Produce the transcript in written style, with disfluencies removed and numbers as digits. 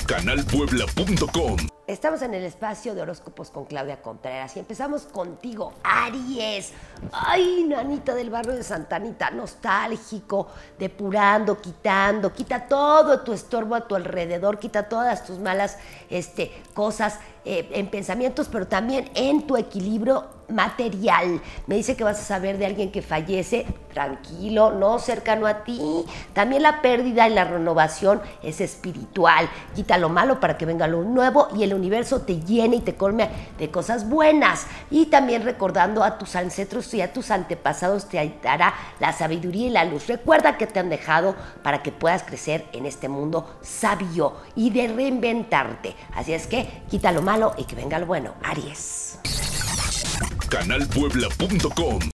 canalpuebla.com. Estamos en el espacio de horóscopos con Claudia Contreras y empezamos contigo, Aries. Ay, nanita del barrio de Santa Anita, nostálgico, depurando, quita todo tu estorbo a tu alrededor, quita todas tus malas cosas en pensamientos, pero también en tu equilibrio material. Me dice que vas a saber de alguien que fallece, tranquilo, no cercano a ti. También la pérdida y la renovación es espiritual. Quita lo malo para que venga lo nuevo y el universo te llene y te colme de cosas buenas. Y también recordando a tus ancestros y a tus antepasados te dará la sabiduría y la luz. Recuerda que te han dejado para que puedas crecer en este mundo sabio y de reinventarte. Así es que quita lo malo y que venga lo bueno, Aries. canalpuebla.com.